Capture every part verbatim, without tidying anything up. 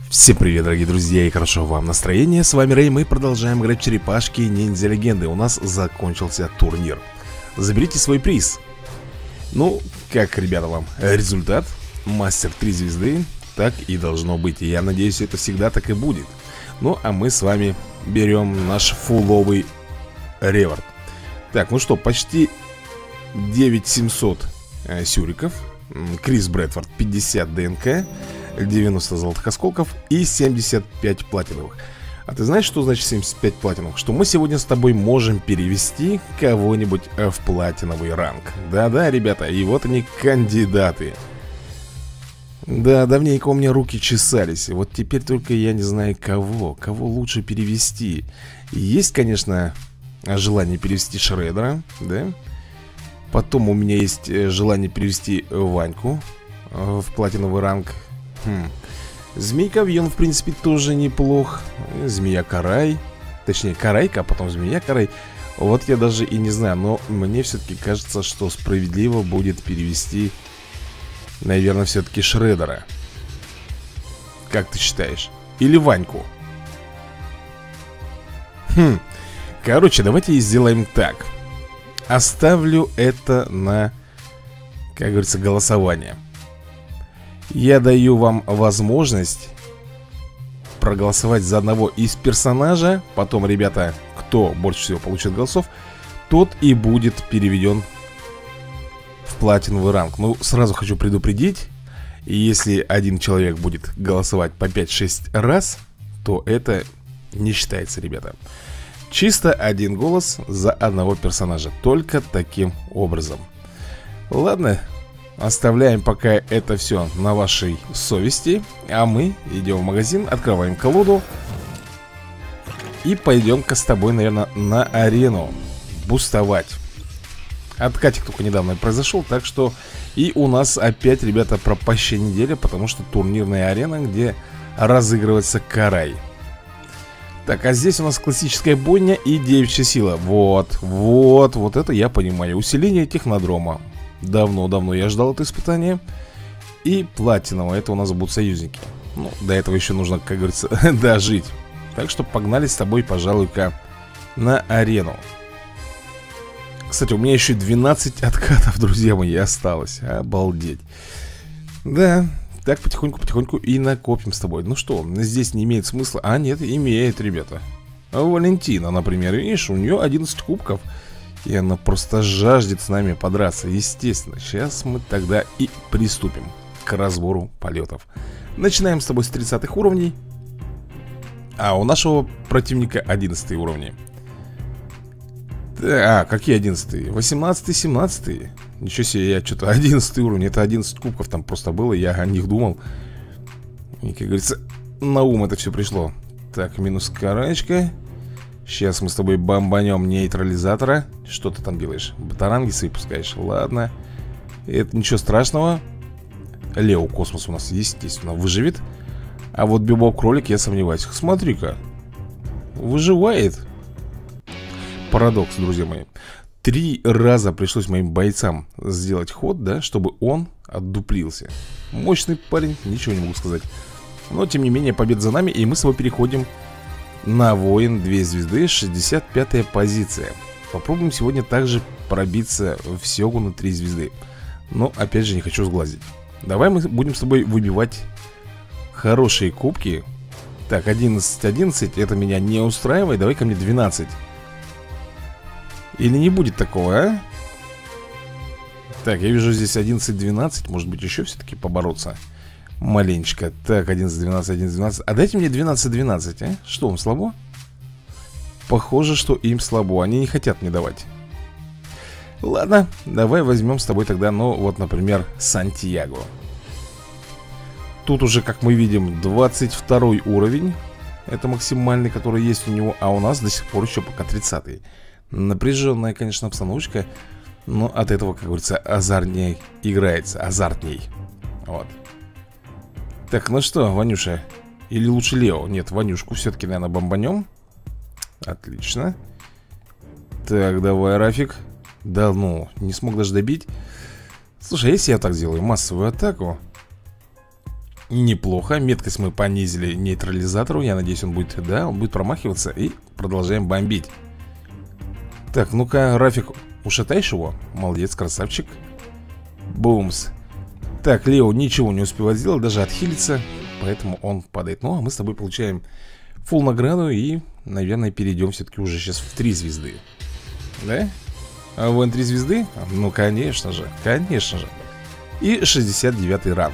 Всем привет, дорогие друзья, и хорошо вам настроение. С вами Рэй, мы продолжаем играть в черепашки ниндзя легенды. У нас закончился турнир. Заберите свой приз. Ну, как, ребята, вам результат? Мастер три звезды. Так и должно быть. И я надеюсь, это всегда так и будет. Ну, а мы с вами берем наш фуловый реворд. Так, ну что, почти девять тысяч семьсот э, сюриков. Крис Брэдфорд пятьдесят ДНК, девяносто золотых осколков и семьдесят пять платиновых. А ты знаешь, что значит семьдесят пять платиновых? Что мы сегодня с тобой можем перевести кого-нибудь в платиновый ранг. Да-да, ребята, и вот они, кандидаты. Да, давненько у меня руки чесались. Вот теперь только я не знаю кого. Кого лучше перевести. Есть, конечно, желание перевести Шреддера, да? Потом у меня есть желание перевести Ваньку в платиновый ранг. Хм. Змейка-Вьон, в принципе, тоже неплох. Змея-Карай. Точнее, Карайка, а потом Змея-Карай. Вот я даже и не знаю. Но мне все-таки кажется, что справедливо будет перевести, наверное, все-таки Шреддера. Как ты считаешь? Или Ваньку? Хм. Короче, давайте сделаем так. Оставлю это на, как говорится, голосование. Я даю вам возможность проголосовать за одного из персонажа. Потом, ребята, кто больше всего получит голосов, тот и будет переведен в платиновый ранг. Ну, сразу хочу предупредить, если один человек будет голосовать по пять-шесть раз, то это не считается, ребята. Чисто один голос за одного персонажа. Только таким образом. Ладно, оставляем пока это все на вашей совести. А мы идем в магазин, открываем колоду и пойдем-ка с тобой, наверное, на арену бустовать. Откатик только недавно произошел, так что и у нас опять, ребята, пропащая неделя, потому что турнирная арена, где разыгрывается Карай. Так, а здесь у нас классическая бойня и девичья сила. Вот, вот, вот это я понимаю. Усиление технодрома. Давно-давно я ждал это испытание. И платиновое, это у нас будут союзники. Ну, до этого еще нужно, как говорится, дожить. Так что погнали с тобой, пожалуй-ка, на арену. Кстати, у меня еще двенадцать откатов, друзья мои, осталось. Обалдеть. Да. Так, потихоньку-потихоньку и накопим с тобой. Ну что, здесь не имеет смысла. А, нет, имеет, ребята. Валентина, например, видишь, у нее одиннадцать кубков. И она просто жаждет с нами подраться. Естественно, сейчас мы тогда и приступим к разбору полетов. Начинаем с тобой с тридцатых уровней. А у нашего противника одиннадцатые уровни. А, какие одиннадцатые? восемнадцатый, семнадцатый. Ничего себе, я что-то одиннадцатый уровень. Это одиннадцать кубков там просто было, я о них думал. И, как говорится, на ум это все пришло. Так, минус карачка. Сейчас мы с тобой бомбанем нейтрализатора. Что ты там делаешь? Батаранги свои пускаешь? Ладно. Это ничего страшного. Лео Космос у нас, естественно, выживет. А вот Бибоп-кролик, я сомневаюсь. Смотри-ка, выживает. Парадокс, друзья мои. Три раза пришлось моим бойцам сделать ход, да, чтобы он отдуплился. Мощный парень, ничего не могу сказать. Но, тем не менее, победа за нами. И мы с вами переходим на воин две звезды, шестьдесят пятая позиция. Попробуем сегодня также пробиться в Сёгуна три звезды. Но, опять же, не хочу сглазить. Давай мы будем с тобой выбивать хорошие кубки. Так, одиннадцать одиннадцать, это меня не устраивает. Давай ко мне двенадцать. Или не будет такого, а? Так, я вижу здесь одиннадцать двенадцать. Может быть, еще все-таки побороться маленечко. Так, одиннадцать двенадцать, одиннадцать двенадцать. А дайте мне двенадцать двенадцать, а? Что, им слабо? Похоже, что им слабо. Они не хотят мне давать. Ладно, давай возьмем с тобой тогда, ну, вот, например, Сантьяго. Тут уже, как мы видим, двадцать второй уровень. Это максимальный, который есть у него. А у нас до сих пор еще пока тридцатый. Напряженная, конечно, обстановочка. Но от этого, как говорится, азартней играется. Азартней. Вот. Так, ну что, Ванюша? Или лучше Лео? Нет, Ванюшку все-таки, наверное, бомбанем. Отлично. Так, давай, Рафик. Да ну, не смог даже добить. Слушай, а если я так сделаю массовую атаку? Неплохо, меткость мы понизили нейтрализатору. Я надеюсь, он будет, да, он будет промахиваться. И продолжаем бомбить. Так, ну-ка, Рафик, ушатаешь его? Молодец, красавчик. Бумс. Так, Лео ничего не успевает сделать, даже отхилиться. Поэтому он падает. Ну, а мы с тобой получаем фулл награду. И, наверное, перейдем все-таки уже сейчас в три звезды. Да? А вон три звезды? Ну, конечно же, конечно же. И шестьдесят девятый ранг.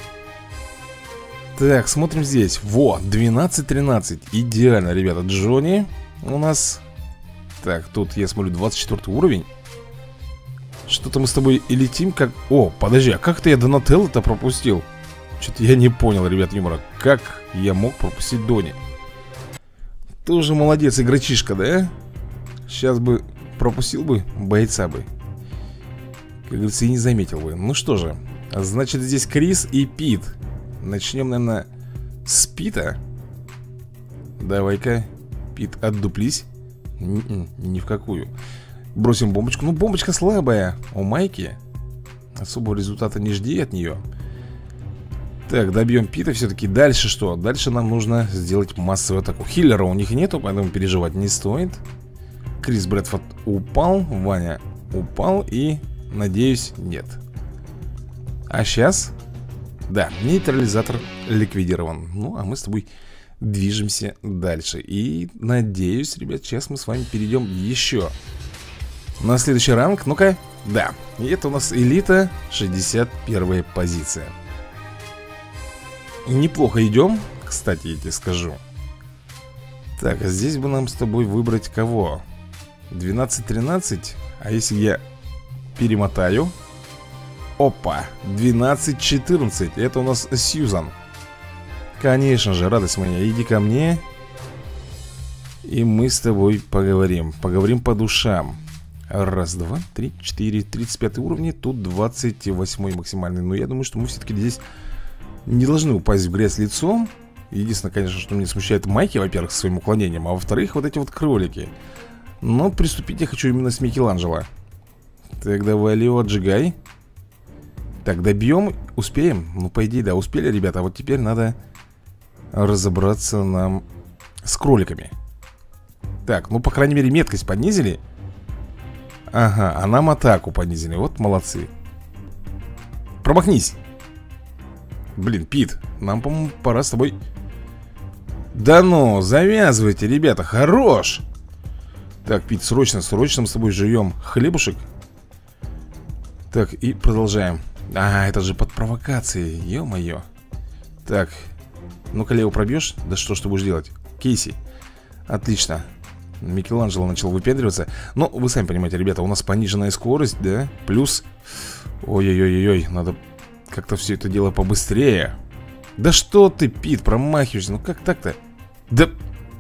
Так, смотрим здесь. Во, двенадцать тринадцать. Идеально, ребята. Джонни у нас. Так, тут я смотрю двадцать четвёртый уровень. Что-то мы с тобой и летим как... О, подожди, а как-то я Донателло-то пропустил? Что-то я не понял, ребят, юмора. Как я мог пропустить Дони? Тоже молодец, игрочишка, да? Сейчас бы пропустил бы бойца бы. Как говорится, и не заметил бы. Ну что же, значит здесь Крис и Пит. Начнем, наверное, с Пита. Давай-ка, Пит, отдуплись. Н-н, ни в какую. Бросим бомбочку. Ну, бомбочка слабая у Майки. Особого результата не жди от нее. Так, добьем Пита все-таки. Дальше что? Дальше нам нужно сделать массовую атаку. Хиллера у них нету, поэтому переживать не стоит. Крис Брэдфорд упал. Ваня упал и, надеюсь, нет. А сейчас... Да, нейтрализатор ликвидирован. Ну, а мы с тобой движемся дальше. И, надеюсь, ребят, сейчас мы с вами перейдем еще на следующий ранг. Ну-ка, да. И это у нас элита, шестьдесят первая позиция. Неплохо идем, кстати, я тебе скажу. Так, а здесь бы нам с тобой выбрать кого? двенадцать тринадцать. А если я перемотаю... Опа, двенадцать четырнадцать. Это у нас Сьюзан. Конечно же, радость моя, иди ко мне. И мы с тобой поговорим. Поговорим по душам. Раз, два, три, четыре. Тридцать пятый уровень. Тут двадцать восьмой максимальный. Но я думаю, что мы все-таки здесь не должны упасть в грязь лицом. Единственное, конечно, что меня смущает Майки, во-первых, со своим уклонением. А во-вторых, вот эти вот кролики. Но приступить я хочу именно с Микеланджело. Так, давай, Лео, отжигай. Так, добьем, успеем? Ну, по идее, да, успели, ребята. А вот теперь надо разобраться нам с кроликами. Так, ну, по крайней мере, меткость понизили. Ага, а нам атаку понизили. Вот молодцы. Промахнись. Блин, Пит, нам, по-моему, пора с тобой... Да ну, завязывайте, ребята, хорош. Так, Пит, срочно, срочно мы с тобой жуем хлебушек. Так, и продолжаем. А, это же под провокацией, ё-моё. Так, ну-ка, Лео, пробьешь? Да что ж ты будешь делать? Кейси. Отлично. Микеланджело начал выпендриваться. Но вы сами понимаете, ребята, у нас пониженная скорость, да? Плюс... Ой-ой-ой-ой, надо как-то все это дело побыстрее. Да что ты, Пит, промахиваешься? Ну как так-то? Да...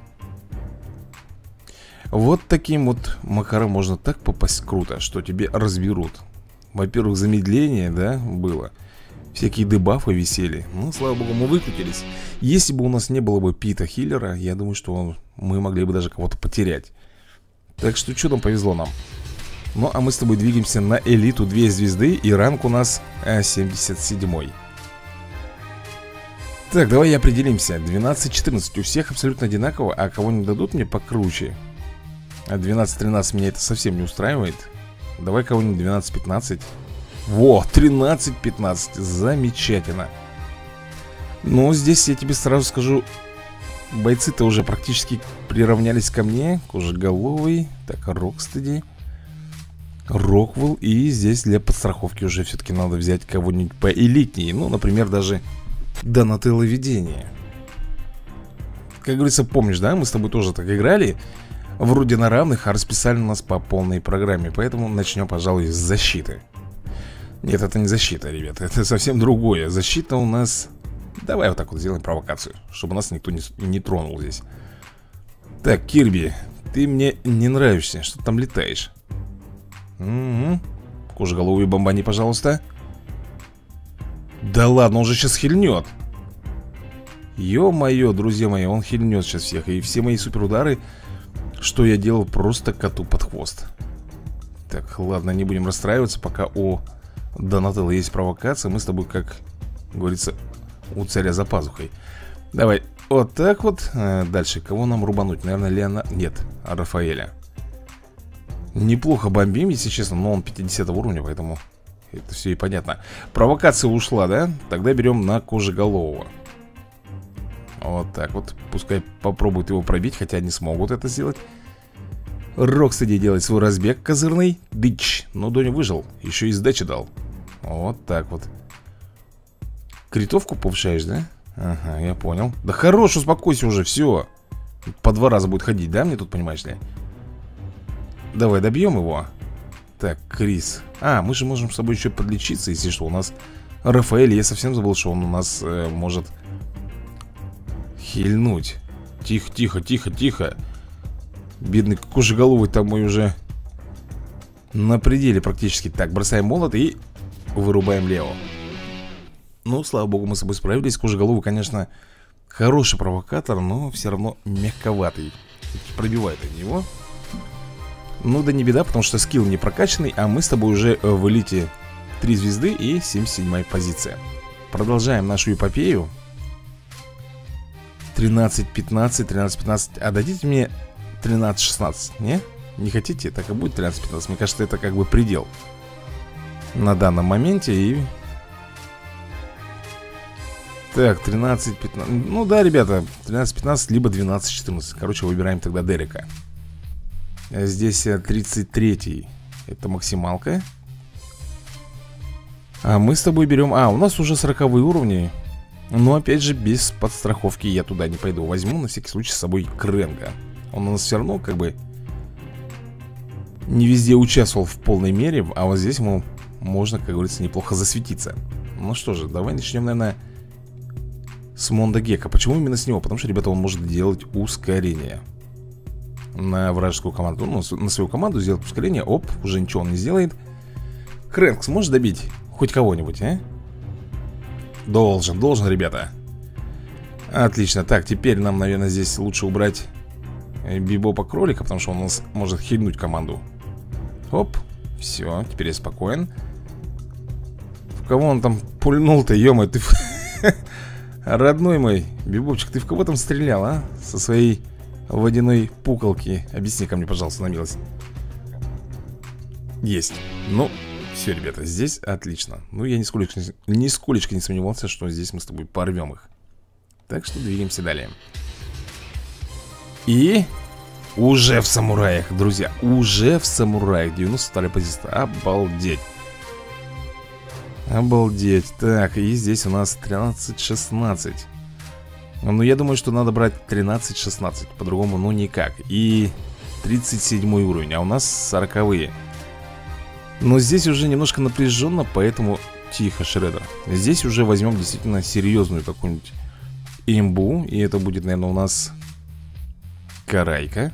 Вот таким вот макаром можно так попасть круто, что тебе разберут. Во-первых, замедление, да, было. Всякие дебафы висели. Ну, слава богу, мы выкрутились. Если бы у нас не было бы Пита Хиллера, я думаю, что он, мы могли бы даже кого-то потерять. Так что чудом повезло нам. Ну, а мы с тобой двигаемся на элиту две звезды. И ранг у нас а, семьдесят седьмой. Так, давай определимся. двенадцать четырнадцать у всех абсолютно одинаково. А кого-нибудь дадут мне покруче? А двенадцать тринадцать меня это совсем не устраивает. Давай кого-нибудь двенадцать пятнадцать. Во, тринадцать пятнадцать. Замечательно. Но здесь я тебе сразу скажу, бойцы-то уже практически приравнялись ко мне. Кожеголовый. Так, Рокстеди, Роквелл. И здесь для подстраховки уже все-таки надо взять кого-нибудь поэлитнее. Ну, например, даже Донателло Видение. Как говорится, помнишь, да? Мы с тобой тоже так играли. Вроде на равных, а расписали нас по полной программе. Поэтому начнем, пожалуй, с защиты. Нет, это не защита, ребята, это совсем другое. Защита у нас... Давай вот так вот сделаем провокацию, чтобы нас никто не, не тронул здесь. Так, Кирби, ты мне не нравишься. Что ты там летаешь? Угу. Кожеголовый бомбани, пожалуйста. Да ладно, он же сейчас хильнет. Ё-моё, друзья мои, он хильнет сейчас всех. И все мои суперудары, что я делал, просто коту под хвост. Так, ладно, не будем расстраиваться, пока у Донателло есть провокация. Мы с тобой, как говорится, у царя за пазухой. Давай, вот так вот. Дальше, кого нам рубануть? Наверное, Леона... Нет, Рафаэля. Неплохо бомбим, если честно. Но он пятидесятого уровня, поэтому это все и понятно. Провокация ушла, да? Тогда берем на Кожеголового. Вот так вот. Пускай попробуют его пробить, хотя не смогут это сделать. Рокстеди делает свой разбег козырный. Дыч. Но Доня выжил. Еще и сдачи дал. Вот так вот. Критовку повышаешь, да? Ага, я понял. Да хорош, успокойся уже, все. По два раза будет ходить, да, мне тут, понимаешь ли? Давай, добьем его. Так, Крис. А, мы же можем с собой еще подлечиться, если что. У нас Рафаэль, я совсем забыл, что он у нас э, может хильнуть. Тихо, тихо, тихо, тихо. Бедный Кожеголовый там мой уже на пределе практически. Так, бросаем молот и вырубаем Лео. Ну, слава богу, мы с собой справились. Кожеголовый, конечно, хороший провокатор, но все равно мягковатый. Пробивает от него. Ну да не беда, потому что скилл не прокачанный. А мы с тобой уже в элите три звезды и семьдесят седьмая позиция. Продолжаем нашу эпопею. тринадцать пятнадцать, тринадцать пятнадцать. А дадите мне тринадцать шестнадцать, не? Не хотите? Так и будет тринадцать пятнадцать. Мне кажется, это как бы предел на данном моменте. И... Так, тринадцать пятнадцать. Ну да, ребята, тринадцать пятнадцать, либо двенадцать четырнадцать. Короче, выбираем тогда Дерека. Здесь тридцать третий. Это максималка. А мы с тобой берем... А, у нас уже сороковые уровни. Но опять же, без подстраховки я туда не пойду. Возьму на всякий случай с собой Кренга. Он у нас все равно как бы не везде участвовал в полной мере. А вот здесь ему можно, как говорится, неплохо засветиться. Ну что же, давай начнем, наверное, с Монда Гека. Почему именно с него? Потому что, ребята, он может делать ускорение на вражескую команду. Ну, на свою команду сделать ускорение. Оп, уже ничего он не сделает. Крэнк сможет добить хоть кого-нибудь, а? Должен, должен, ребята. Отлично, так, теперь нам, наверное, здесь лучше убрать Бибопа Кролика, потому что он у нас может хильнуть команду. Оп, все, теперь я спокоен. В кого он там пульнул-то, ё-моё, ты... Родной мой, Бибопчик, ты в кого там стрелял, а? Со своей водяной пуколки. Объясни ко мне, пожалуйста, на милость. Есть. Ну, все, ребята, здесь отлично. Ну, я нисколечко, нисколечко не сомневался, что здесь мы с тобой порвем их. Так что двигаемся далее. И уже в самураях, друзья. Уже в самураях. девяносто вторая позиция. Обалдеть. Обалдеть. Так, и здесь у нас тринадцать шестнадцать. Ну, я думаю, что надо брать тринадцать шестнадцать. По-другому, ну, никак. И тридцать седьмой уровень, а у нас сороковые. Но здесь уже немножко напряженно, поэтому тихо, Шредер. Здесь уже возьмем действительно серьезную какую-нибудь имбу. И это будет, наверное, у нас Карайка.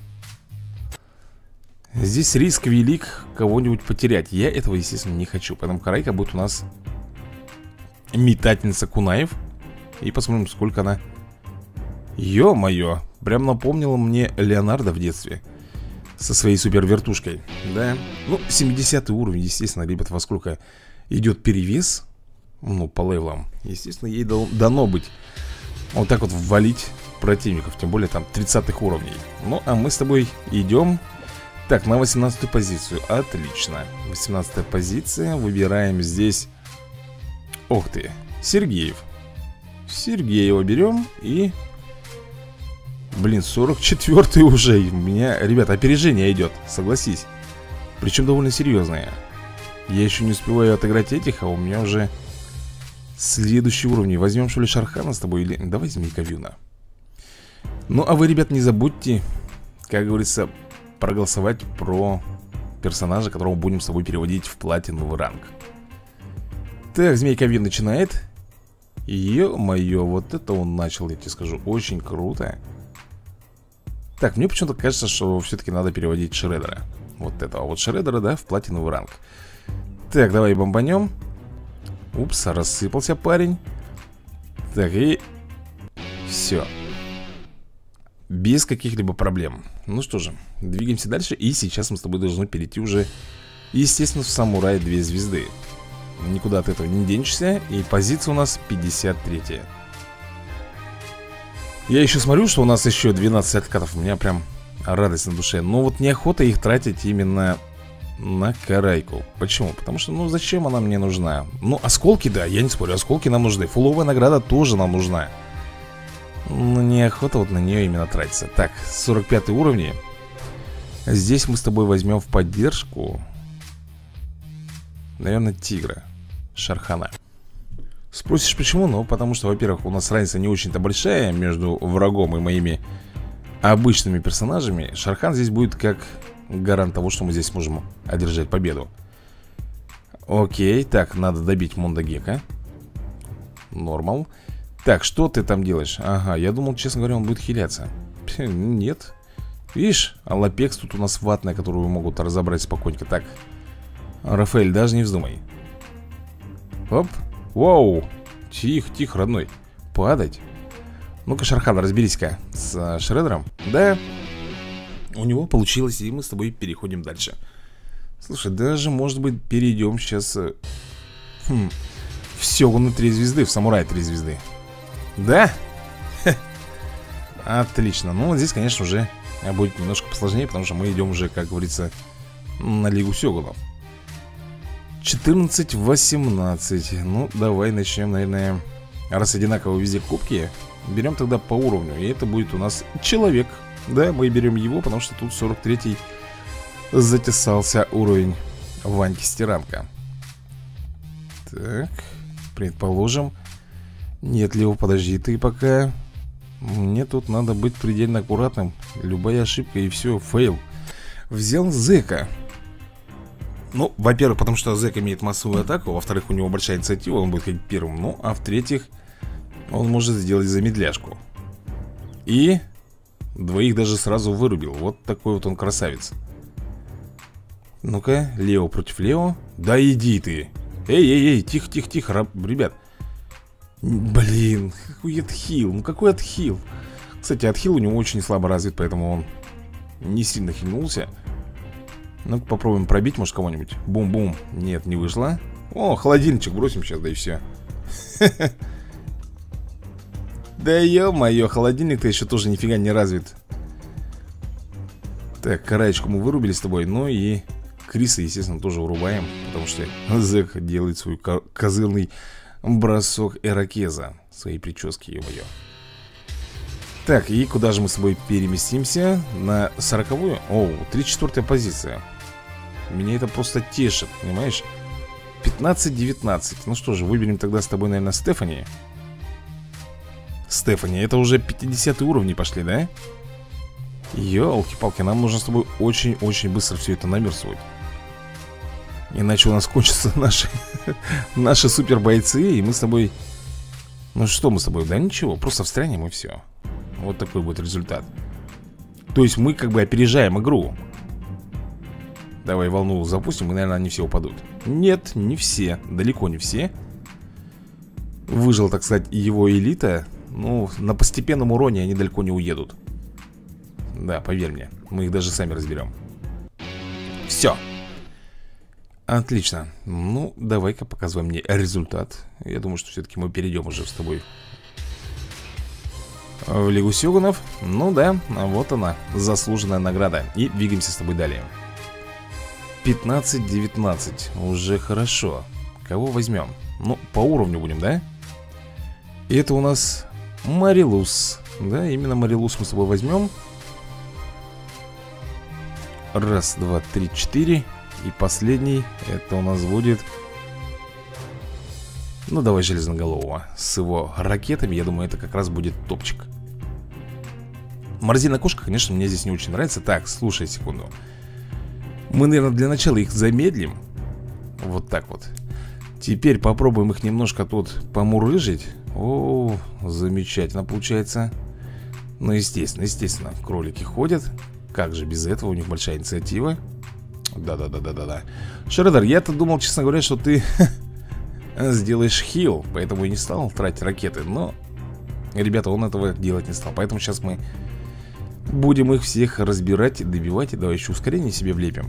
Здесь риск велик кого-нибудь потерять. Я этого, естественно, не хочу. Поэтому Карайка будет у нас метательница кунаев. И посмотрим, сколько она... Ё-моё, прям напомнила мне Леонардо в детстве со своей супер вертушкой. Да, ну, семидесятый уровень, естественно, ребята, во сколько идет перевес. Ну, по левелам. Естественно, ей дано быть вот так вот ввалить противников. Тем более там тридцатых уровней. Ну, а мы с тобой идем. Так, на восемнадцатую позицию. Отлично, восемнадцатая позиция. Выбираем здесь... Ох ты, Сергеев. Сергеева берем и... Блин, сорок четвёртый уже. У меня, ребята, опережение идет, согласись. Причем довольно серьезное. Я еще не успеваю отыграть этих, а у меня уже следующий уровень. Возьмем, что ли, Шархана с тобой или... Давай Змейка Вьюна. Ну, а вы, ребят, не забудьте, как говорится, проголосовать про персонажа, которого будем с собой переводить в платиновый ранг. Так, Змейка Вьюн начинает. Ё-моё, вот это он начал, я тебе скажу, очень круто. Так, мне почему-то кажется, что все-таки надо переводить Шредера. Вот этого вот Шредера, да, в платиновый ранг. Так, давай бомбанем. Упс, рассыпался парень. Так, и... Все. Без каких-либо проблем. Ну что же, двигаемся дальше. И сейчас мы с тобой должны перейти уже, естественно, в самурай две звезды. Никуда от этого не денешься. И позиция у нас пятьдесят третья. Я еще смотрю, что у нас еще двенадцать откатов. У меня прям радость на душе. Но вот неохота их тратить именно на карайку. Почему? Потому что, ну, зачем она мне нужна? Ну, осколки, да, я не спорю, осколки нам нужны. Фуловая награда тоже нам нужна. Но неохота вот на нее именно тратиться. Так, сорок пятый уровни. Здесь мы с тобой возьмем в поддержку, наверное, тигра Шархана. Спросишь, почему? Ну, потому что, во-первых, у нас разница не очень-то большая между врагом и моими обычными персонажами. Шархан здесь будет как гарант того, что мы здесь сможем одержать победу. Окей, так, надо добить Мондагека. Нормал. Так, что ты там делаешь? Ага, я думал, честно говоря, он будет хиляться. Нет. Видишь, Аллапекс тут у нас ватная, которую могут разобрать спокойненько. Так, Рафаэль, даже не вздумай. Оп. Воу. Тихо, тихо, родной. Падать. Ну-ка, Шархан, разберись-ка с uh, Шредером. Да, у него получилось, и мы с тобой переходим дальше. Слушай, даже, может быть, перейдем сейчас uh, хм, в Сёгуна три звезды, в Самурай три звезды. Да? Ха. Отлично. Ну, вот здесь, конечно, уже будет немножко посложнее, потому что мы идем уже, как говорится, на Лигу Сёгунов. четырнадцать восемнадцать. Ну, давай начнем, наверное. Раз одинаково везде кубки, берем тогда по уровню. И это будет у нас человек. Да, мы берем его, потому что тут сорок третий затесался уровень Ваньки Стиранка. Так, предположим. Нет, Лео, подожди ты пока. Мне тут надо быть предельно аккуратным. Любая ошибка и все, фейл. Взял Зека. Ну, во-первых, потому что Зек имеет массовую атаку. Во-вторых, у него большая инициатива, он будет ходить первым. Ну, а в-третьих, он может сделать замедляшку. И двоих даже сразу вырубил. Вот такой вот он красавец. Ну-ка, Лео против Лео. Да иди ты. Эй-эй-эй, тихо-тихо-тихо, ребят. Блин, какой отхил. Ну какой отхил. Кстати, отхил у него очень слабо развит, поэтому он не сильно хильнулся. Ну-ка попробуем пробить, может, кого-нибудь. Бум-бум. Нет, не вышло. О, холодильничек бросим сейчас, да и все. Да ё-моё, холодильник-то еще тоже нифига не развит. Так, караечку мы вырубили с тобой. Ну и Криса, естественно, тоже вырубаем, потому что Зек делает свой козырный бросок ирокеза. Свои прически, ё-моё. Так, и куда же мы с тобой переместимся? На сороковую? Оу, тридцать четвёртая позиция. Меня это просто тешит, понимаешь? пятнадцать девятнадцать. Ну что же, выберем тогда с тобой, наверное, Стефани. Стефани, это уже пятидесятые уровни пошли, да? Ёлки-палки, нам нужно с тобой очень-очень быстро все это намерсывать. Иначе у нас кончатся наши Наши супер бойцы. И мы с тобой... Ну что мы с тобой? Да ничего, просто встрянем и все. Вот такой будет результат. То есть мы как бы опережаем игру. Давай волну запустим, и, наверное, они все упадут. Нет, не все, далеко не все. Выжил, так сказать, его элита. Ну, на постепенном уроне они далеко не уедут. Да, поверь мне, мы их даже сами разберем. Все. Отлично. Ну, давай-ка показывай мне результат. Я думаю, что все-таки мы перейдем уже с тобой в Лигу Сёгунов. Ну да, вот она, заслуженная награда. И двигаемся с тобой далее. пятнадцать девятнадцать. Уже хорошо. Кого возьмем? Ну, по уровню будем, да? И это у нас Марилус. Да, именно Марилус мы с тобой возьмем. Раз, два, три, четыре. И последний, это у нас будет... Ну, давай Железноголового. С его ракетами, я думаю, это как раз будет топчик. Морозильная кошка, конечно, мне здесь не очень нравится. Так, слушай секунду. Мы, наверное, для начала их замедлим. Вот так вот. Теперь попробуем их немножко тут помурыжить. О, замечательно получается. Ну, естественно, естественно, кролики ходят. Как же без этого, у них большая инициатива. Да-да-да-да-да-да. Шредер, я-то думал, честно говоря, что ты сделаешь хил, поэтому и не стал тратить ракеты. Но, ребята, он этого делать не стал. Поэтому сейчас мы будем их всех разбирать и добивать. И давай еще ускорение себе влепим.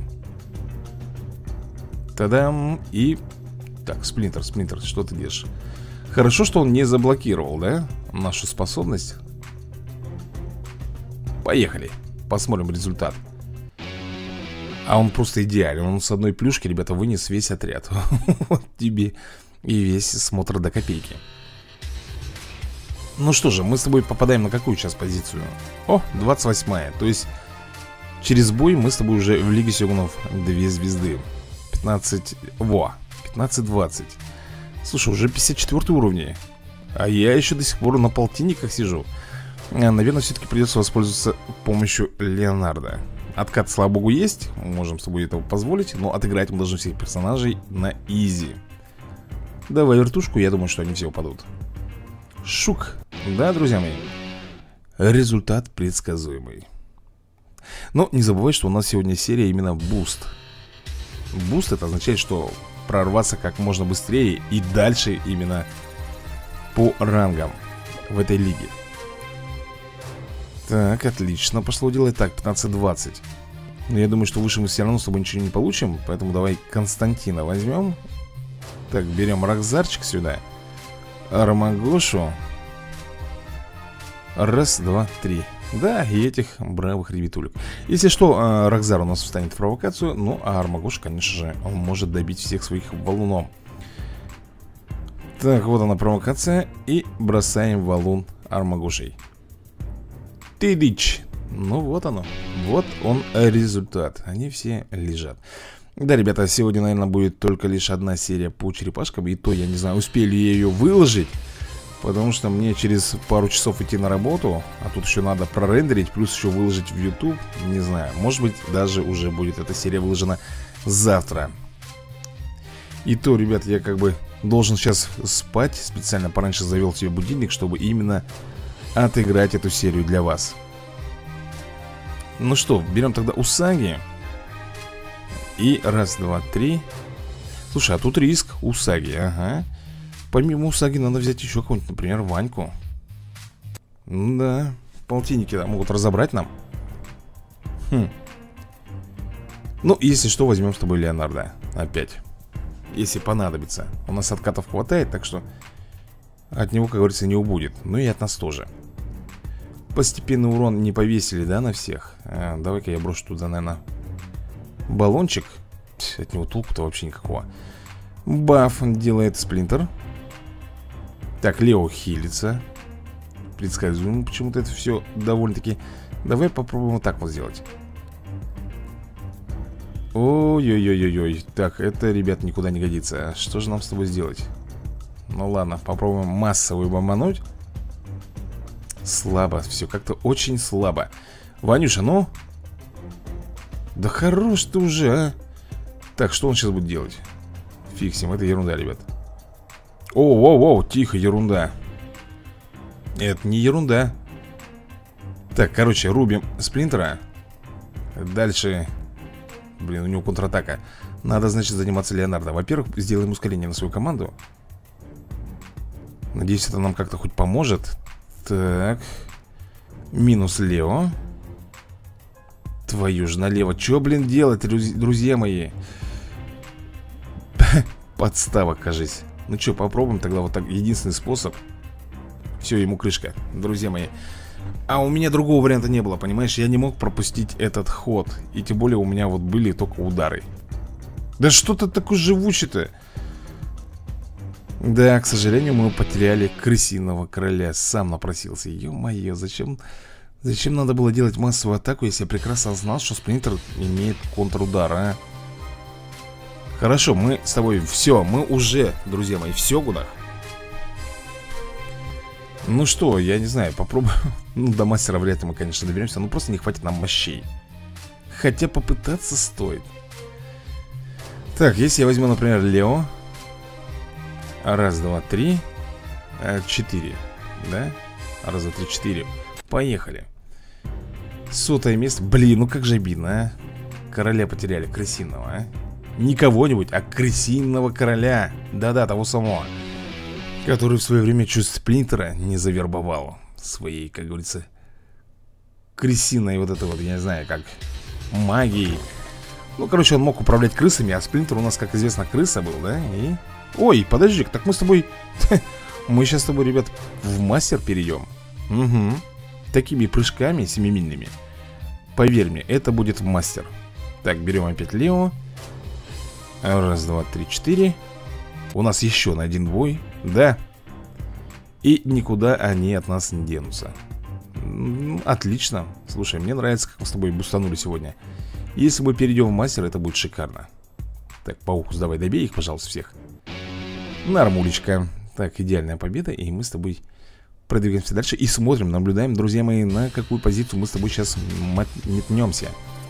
Та-дам. И... Так, Сплинтер, Сплинтер, что ты делаешь? Хорошо, что он не заблокировал, да, нашу способность. Поехали. Посмотрим результат. А он просто идеален. Он с одной плюшки, ребята, вынес весь отряд. Вот тебе и весь смотр до копейки. Ну что же, мы с тобой попадаем на какую сейчас позицию? О, двадцать восьмая. То есть через бой мы с тобой уже в Лиге Сёгунов две звезды. пятнадцать... Во, пятнадцать двадцать. Слушай, уже пятьдесят четвёртый уровень. А я еще до сих пор на полтинниках сижу. Наверное, все-таки придется воспользоваться помощью Леонардо. Откат, слава богу, есть. Можем с тобой этого позволить. Но отыграть мы должны всех персонажей на изи. Давай вертушку, я думаю, что они все упадут. Шук. Да, друзья мои. Результат предсказуемый. Но не забывай, что у нас сегодня серия именно буст. Буст это означает, что прорваться как можно быстрее и дальше именно по рангам в этой лиге. Так, отлично пошло дело. Так, пятнадцать двадцать. Но я думаю, что выше мы все равно с тобой ничего не получим. Поэтому давай Константина возьмем. Так, берем Рокзарчик сюда. Армагошу. Раз, два, три. Да, и этих бравых ребятулек. Если что, Рокзар у нас встанет в провокацию. Ну, а Армагош, конечно же, он может добить всех своих валуном. Так, вот она провокация. И бросаем валун Армагошей. Тыдыч. Ну, вот оно. Вот он результат. Они все лежат. Да, ребята, сегодня, наверное, будет только лишь одна серия по черепашкам. И то, я не знаю, успели ли ее выложить. Потому что мне через пару часов идти на работу. А тут еще надо прорендерить, плюс еще выложить в YouTube. Не знаю, может быть, даже уже будет эта серия выложена завтра. И то, ребят, я как бы должен сейчас спать. Специально пораньше завел себе будильник, чтобы именно отыграть эту серию для вас. Ну что, берем тогда Усаги. И раз, два, три. Слушай, а тут риск Усаги, ага. Помимо Усаги надо взять еще кого-нибудь, например, Ваньку. Да, полтинники да, могут разобрать нам. Хм. Ну, если что, возьмем с тобой Леонардо. Опять. Если понадобится. У нас откатов хватает, так что от него, как говорится, не убудет. Ну и от нас тоже. Постепенный урон не повесили, да, на всех? а, Давай-ка я брошу туда, наверное, баллончик. От него толку-то вообще никакого. Баф делает Сплинтер. Так, Лео хилится. Предсказуемо почему-то это все довольно-таки. Давай попробуем вот так вот сделать. Ой-ой-ой-ой-ой. Так, это, ребят, никуда не годится. Что же нам с тобой сделать? Ну ладно, попробуем массовую бомбануть. Слабо, все как-то очень слабо. Ванюша, ну? Да хорош ты уже, а. Так, что он сейчас будет делать? Фиксим, это ерунда, ребят. Оу-оу-оу, тихо, ерунда. Это не ерунда. Так, короче, рубим Сплинтера. Дальше. Блин, у него контратака. Надо, значит, заниматься Леонардо. Во-первых, сделаем ускорение на свою команду. Надеюсь, это нам как-то хоть поможет. Так. Минус Лео. Твою же налево. Че, блин, делать, друзья мои? Подстава, кажись. Ну что, попробуем тогда вот так. Единственный способ. Все, ему крышка, друзья мои. А у меня другого варианта не было, понимаешь? Я не мог пропустить этот ход. И тем более у меня вот были только удары. Да что ты такой живучий-то? Да, к сожалению, мы потеряли крысиного короля. Сам напросился. Ё-моё, зачем... Зачем надо было делать массовую атаку, если я прекрасно знал, что Сплинтер имеет контрудар, а? Хорошо, мы с тобой все, мы уже, друзья мои, в Сёгунах. Ну что, я не знаю, попробуем. Ну, до мастера вряд ли мы, конечно, доберемся. Ну, просто не хватит нам мощей. Хотя попытаться стоит. Так, если я возьму, например, Лео. Раз, два, три. Четыре, да? Раз, два, три, четыре. Поехали. Сотое место. Блин, ну как же обидно, а? Короля потеряли, крысиного, а? Не кого-нибудь, а крысиного короля. Да-да, того самого. Который в свое время чуть Сплинтера не завербовал своей, как говорится, крысиной вот это вот, я не знаю, как магией. Ну, короче, он мог управлять крысами, а Сплинтер у нас, как известно, крыса был, да? И... Ой, подожди, так мы с тобой... Мы сейчас с тобой, ребят, в мастер перейдем. Угу. такими прыжками семимильными, поверь мне, это будет мастер. Так, берем опять Лео. Раз, два, три, четыре. У нас еще на один бой. Да. И никуда они от нас не денутся. Отлично. Слушай, мне нравится, как мы с тобой бустанули сегодня. Если мы перейдем в мастер, это будет шикарно. Так, Паукус, давай добей их, пожалуйста, всех. Нормулечка. Так, идеальная победа. И мы с тобой продвигаемся дальше. И смотрим, наблюдаем, друзья мои, на какую позицию мы с тобой сейчас метнемся.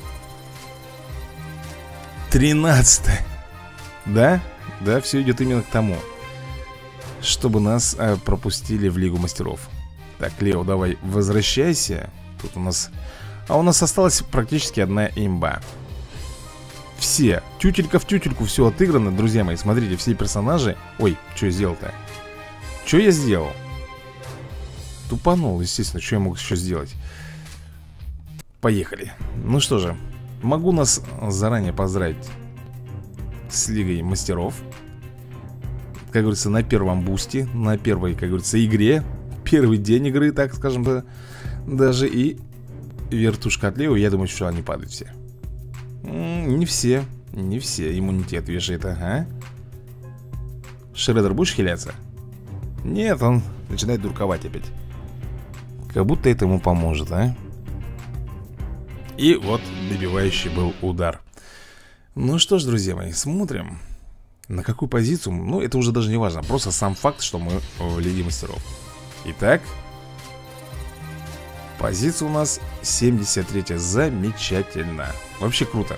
тринадцатое. Да? Да, все идет именно к тому, чтобы нас э, пропустили в Лигу Мастеров. Так, Лео, давай возвращайся. Тут у нас... А у нас осталась практически одна имба. Все, тютелька в тютельку, все отыграно, друзья мои. Смотрите, все персонажи... Ой, что я сделал-то? Что я сделал? Тупанул, естественно, что я мог еще сделать? Поехали. Ну что же, могу нас заранее поздравить с Лигой Мастеров. Как говорится, на первом бусте, на первой, как говорится, игре. Первый день игры, так скажем, даже. И вертушка от Лео, я думаю, что они падают все. М-м, не все, не все иммунитет вешает, ага. Шреддер, будешь хиляться? Нет, он начинает дурковать опять. Как будто это ему поможет, а? И вот добивающий был удар. Ну что ж, друзья мои, смотрим. На какую позицию? Ну, это уже даже не важно. Просто сам факт, что мы в Лиге Мастеров. Итак, позиция у нас семьдесят третья. Замечательно. Вообще круто.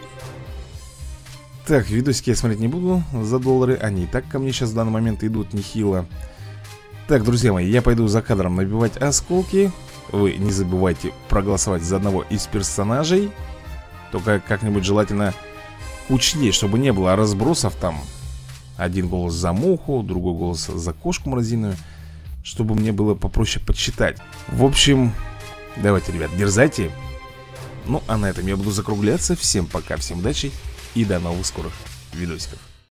Так, видосики я смотреть не буду за доллары. Они и так ко мне сейчас в данный момент идут нехило. Так, друзья мои, я пойду за кадром набивать осколки. Вы не забывайте проголосовать за одного из персонажей. Только как-нибудь желательно кучнее, чтобы не было разбросов там. Один голос за муху, другой голос за кошку морозиную, чтобы мне было попроще подсчитать. В общем, давайте, ребят, дерзайте. Ну, а на этом я буду закругляться. Всем пока, всем удачи и до новых скорых видосиков.